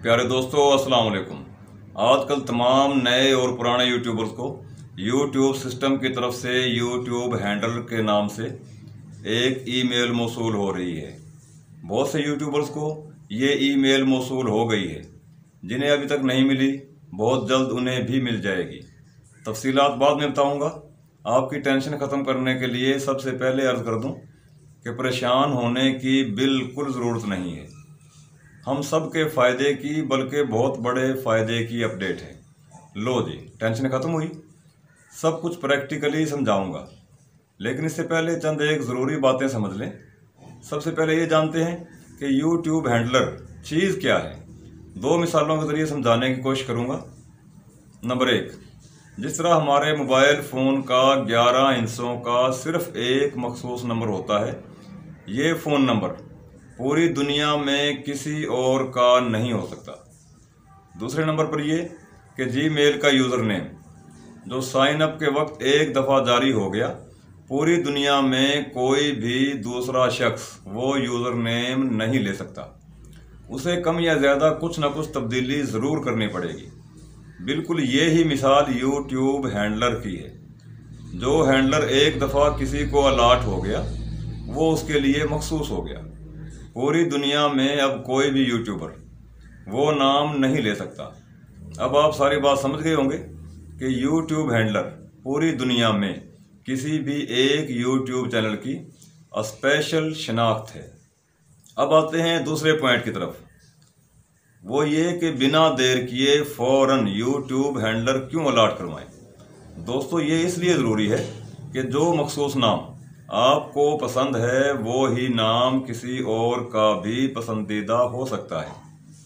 प्यारे दोस्तों, अस्सलाम वालेकुम। आजकल तमाम नए और पुराने यूट्यूबर्स को यूट्यूब सिस्टम की तरफ से यूट्यूब हैंडल के नाम से एक ईमेल मौसूल हो रही है। बहुत से यूट्यूबर्स को ये ईमेल मौसूल हो गई है। जिन्हें अभी तक नहीं मिली, बहुत जल्द उन्हें भी मिल जाएगी। तफसीलात बाद में बताऊंगा। आपकी टेंशन ख़त्म करने के लिए सबसे पहले अर्ज़ कर दूं कि परेशान होने की बिल्कुल ज़रूरत नहीं है। हम सब के फ़ायदे की, बल्कि बहुत बड़े फ़ायदे की अपडेट है। लो जी, टेंशन ख़त्म हुई। सब कुछ प्रैक्टिकली समझाऊंगा, लेकिन इससे पहले चंद एक ज़रूरी बातें समझ लें। सबसे पहले ये जानते हैं कि यूट्यूब हैंडलर चीज़ क्या है। दो मिसालों के ज़रिए समझाने की कोशिश करूँगा। नंबर 1, जिस तरह हमारे मोबाइल फ़ोन का 11 हिस्सों का सिर्फ एक मखसूस नंबर होता है, ये फ़ोन नंबर पूरी दुनिया में किसी और का नहीं हो सकता। दूसरे नंबर पर ये कि जीमेल का यूज़र नेम जो साइन अप के वक्त एक दफ़ा जारी हो गया, पूरी दुनिया में कोई भी दूसरा शख्स वो यूज़र नेम नहीं ले सकता। उसे कम या ज़्यादा कुछ ना कुछ तब्दीली ज़रूर करनी पड़ेगी। बिल्कुल ये ही मिसाल यूट्यूब हैंडलर की है। जो हैंडलर एक दफ़ा किसी को अलॉट हो गया, वो उसके लिए मखसूस हो गया। पूरी दुनिया में अब कोई भी यूट्यूबर वो नाम नहीं ले सकता। अब आप सारी बात समझ गए होंगे कि यूट्यूब हैंडलर पूरी दुनिया में किसी भी एक यूट्यूब चैनल की स्पेशल शनाख्त है। अब आते हैं दूसरे पॉइंट की तरफ। वो ये कि बिना देर किए फ़ौरन यूट्यूब हैंडलर क्यों अलॉट करवाएं। दोस्तों, ये इसलिए ज़रूरी है कि जो मखसूस नाम आपको पसंद है, वो ही नाम किसी और का भी पसंदीदा हो सकता है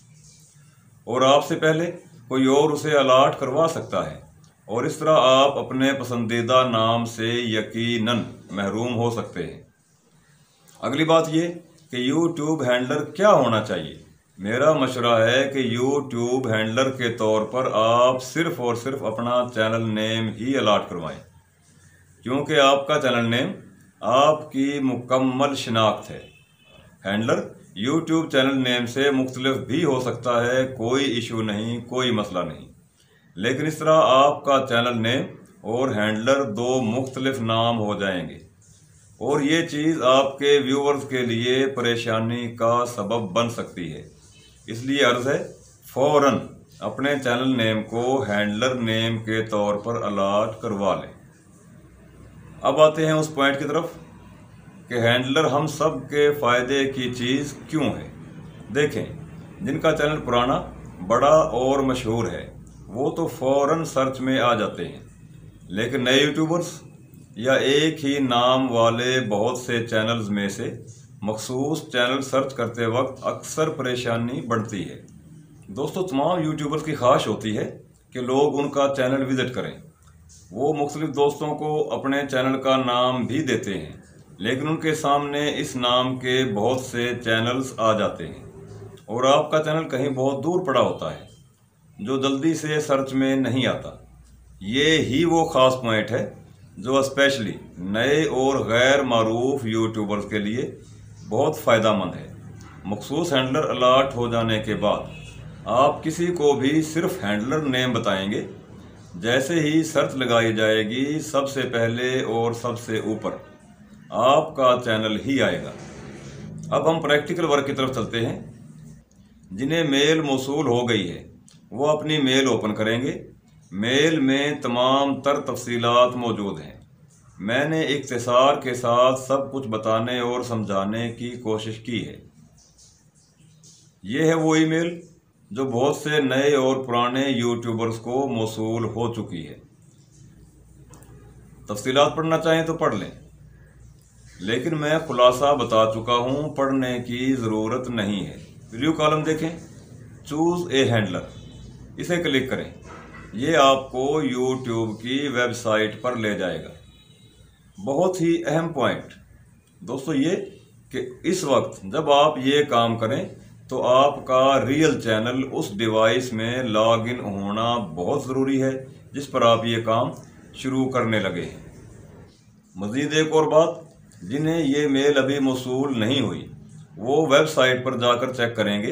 और आपसे पहले कोई और उसे अलॉट करवा सकता है, और इस तरह आप अपने पसंदीदा नाम से यकीनन महरूम हो सकते हैं। अगली बात ये कि यूट्यूब हैंडलर क्या होना चाहिए। मेरा मशवरा है कि यूट्यूब हैंडलर के तौर पर आप सिर्फ और सिर्फ अपना चैनल नेम ही अलॉट करवाएं, क्योंकि आपका चैनल नेम आपकी मुकम्मल शिनाख्त है। हैंडलर यूट्यूब चैनल नेम से मुख्तलिफ भी हो सकता है, कोई इशू नहीं, कोई मसला नहीं। लेकिन इस तरह आपका चैनल नेम और हैंडलर दो मुख्तलिफ नाम हो जाएंगे, और ये चीज़ आपके व्यूवर्स के लिए परेशानी का सबब बन सकती है। इसलिए अर्ज़ है, फ़ौरन अपने चैनल नेम को हैंडलर नेम के तौर पर अलॉट करवा लें। अब आते हैं उस पॉइंट की तरफ कि हैंडलर हम सब के फ़ायदे की चीज़ क्यों है। देखें, जिनका चैनल पुराना, बड़ा और मशहूर है, वो तो फ़ौरन सर्च में आ जाते हैं। लेकिन नए यूट्यूबर्स या एक ही नाम वाले बहुत से चैनल्स में से मखसूस चैनल सर्च करते वक्त अक्सर परेशानी बढ़ती है। दोस्तों, तमाम यूट्यूबर्स की ख्वाहिश होती है कि लोग उनका चैनल विज़िट करें। वो मुख्तलिफ दोस्तों को अपने चैनल का नाम भी देते हैं, लेकिन उनके सामने इस नाम के बहुत से चैनल्स आ जाते हैं और आपका चैनल कहीं बहुत दूर पड़ा होता है जो जल्दी से सर्च में नहीं आता। ये ही वो ख़ास पॉइंट है जो स्पेशली नए और गैर मारूफ यूट्यूबर्स के लिए बहुत फ़ायदेमंद है। मखसूस हैंडलर अलॉट हो जाने के बाद आप किसी को भी सिर्फ हैंडलर नेम बताएंगे, जैसे ही सर्च लगाई जाएगी, सबसे पहले और सबसे ऊपर आपका चैनल ही आएगा। अब हम प्रैक्टिकल वर्क की तरफ चलते हैं। जिन्हें मेल मौसूल हो गई है, वो अपनी मेल ओपन करेंगे। मेल में तमाम तर तफसीलात मौजूद हैं। मैंने इख्तिसार के साथ सब कुछ बताने और समझाने की कोशिश की है। ये है वो ईमेल जो बहुत से नए और पुराने यूट्यूबर्स को मौसूल हो चुकी है। तफसीलात पढ़ना चाहें तो पढ़ लें, लेकिन मैं खुलासा बता चुका हूँ, पढ़ने की ज़रूरत नहीं है। रिव्यू कॉलम देखें, चूज़ ए हैंडलर, इसे क्लिक करें। ये आपको यूट्यूब की वेबसाइट पर ले जाएगा। बहुत ही अहम पॉइंट दोस्तों ये कि इस वक्त जब आप ये काम करें तो आपका रियल चैनल उस डिवाइस में लॉग इन होना बहुत ज़रूरी है जिस पर आप ये काम शुरू करने लगे हैं। मज़ीद एक और बात, जिन्हें ये मेल अभी मौसूल नहीं हुई वो वेबसाइट पर जाकर चेक करेंगे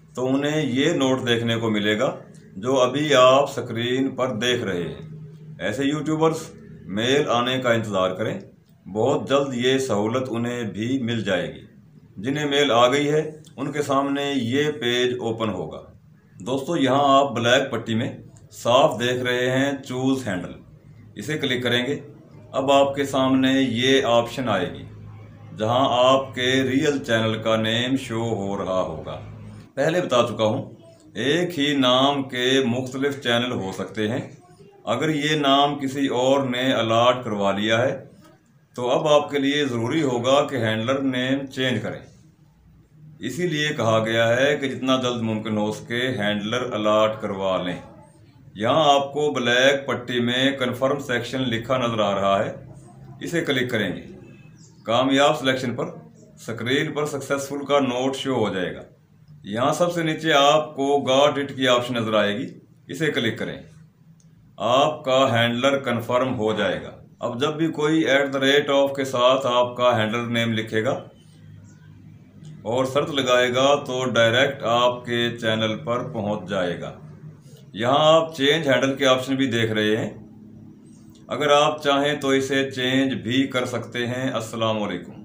तो उन्हें ये नोट देखने को मिलेगा जो अभी आप स्क्रीन पर देख रहे हैं। ऐसे यूट्यूबर्स मेल आने का इंतज़ार करें, बहुत जल्द ये सहूलत उन्हें भी मिल जाएगी। जिन्हें मेल आ गई है उनके सामने ये पेज ओपन होगा। दोस्तों, यहाँ आप ब्लैक पट्टी में साफ देख रहे हैं चूज़ हैंडल, इसे क्लिक करेंगे। अब आपके सामने ये ऑप्शन आएगी जहां आपके रियल चैनल का नेम शो हो रहा होगा। पहले बता चुका हूं, एक ही नाम के मुख्तलिफ चैनल हो सकते हैं। अगर ये नाम किसी और ने अलॉट करवा लिया है तो अब आपके लिए ज़रूरी होगा कि हैंडलर नेम चेंज करें। इसीलिए कहा गया है कि जितना जल्द मुमकिन हो सके हैंडलर अलॉट करवा लें। यहाँ आपको ब्लैक पट्टी में कन्फर्म सेक्शन लिखा नजर आ रहा है, इसे क्लिक करेंगे। कामयाब सिलेक्शन पर स्क्रीन पर सक्सेसफुल का नोट शो हो जाएगा। यहाँ सबसे नीचे आपको गॉट इट की ऑप्शन नजर आएगी, इसे क्लिक करें। आपका हैंडलर कन्फर्म हो जाएगा। अब जब भी कोई @of के साथ आपका हैंडलर नेम लिखेगा और शर्त लगाएगा तो डायरेक्ट आपके चैनल पर पहुंच जाएगा। यहाँ आप चेंज हैंडल के ऑप्शन भी देख रहे हैं। अगर आप चाहें तो इसे चेंज भी कर सकते हैं। अस्सलाम वालेकुम।